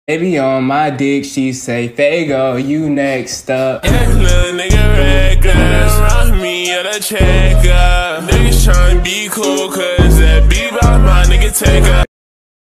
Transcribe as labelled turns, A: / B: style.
A: Baby on my dick, she say, Fago, you next up.
B: Yeah, little nigga reckless, rock me at a check up. Niggas tryna be cool, cause that beat by my nigga take up.